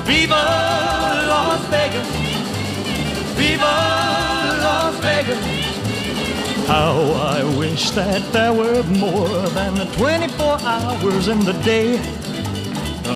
Viva Las Vegas, Viva Las Vegas. How I wish that there were more than the 24 hours in the day.